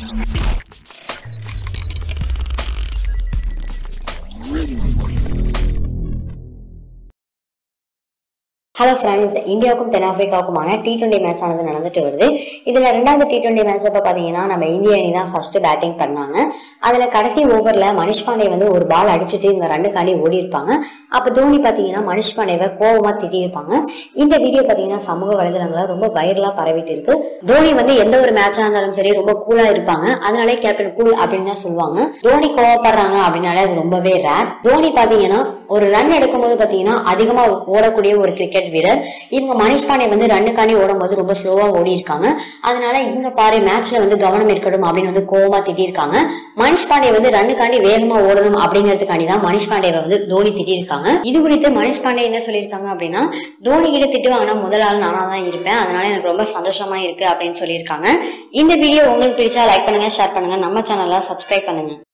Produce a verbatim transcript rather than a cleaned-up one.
Hello friends, இந்தியாவுக்கும் தென்னாப்பிரிக்காவுக்குமான T twenty match ஆனது நடந்துட்டு வருது. இதுல ரெண்டாவது டி டுவெண்டி மேட்ச் அப்ப பாத்தீங்கன்னா நம்ம இந்திய அணி தான் ஃபர்ஸ்ட் பேட்டிங் பண்ணாங்க. அதுல கடைசி ஓவர்ல மனிஷ் பாண்டே வந்து ஒரு பால் அடிச்சுட்டு இவங்க ரன்னுக்காண்டி ஓடி இருப்பாங்க. அப்ப தோனி பாத்தீங்கன்னா மனிஷ் பாண்டேவை கோவமா திட்டி இருப்பாங்க. இந்த வீடியோ பாத்தீங்கன்னா சமூக வலைதளங்கள ரொம்ப வைரலா பரவிட்டு இருக்கு. தோனி வந்து எந்த ஒரு மேட்சா இருந்தாலும் சரி ரொம்ப கூலா இருப்பாங்க. அதனாலே கேப்டன் கூல் அப்படின்னு தான் சொல்லுவாங்க. தோனி கோவப்படுறாங்க அப்படின்னாலே அது ரொம்பவே ரேர். தோனி பாத்தீங்கன்னா ஒரு ரன் எடுக்கும் போது பாத்தீங்கன்னா அதிகமா ஓடக்கூடிய ஒரு கிரிக்கெட் வீரர். இவங்க மனிஷ் பாண்டே வந்து ரன்னுக்காண்டி ஓடும் போது ரொம்ப ஸ்லோவா ஓடி இருக்காங்க. அதனால இவங்க பாரு மேட்ச்ல வந்து கவனம் இருக்கட்டும் அப்படின்னு வந்து கோவமா திட்டிருக்காங்க. மனிஷ் பாண்டே வந்து ரன்னுக்காண்டி வேகமா ஓடணும் அப்படிங்கிறதுக்காண்டி தான் மனிஷ் பாண்டேவை வந்து தோனி திட்டிருக்காங்க. இது குறித்து மனிஷ் பாண்டே என்ன சொல்லியிருக்காங்க அப்படின்னா, தோனி கிட்ட திட்டுவாங்கன்னா முதல் ஆள் நானா தான் இருப்பேன், அதனால எனக்கு ரொம்ப சந்தோஷமா இருக்கு அப்படின்னு சொல்லியிருக்காங்க. இந்த வீடியோ உங்களுக்கு பிடிச்சா லைக் பண்ணுங்க, ஷேர் பண்ணுங்க, நம்ம சேனலை சப்ஸ்கிரைப் பண்ணுங்க.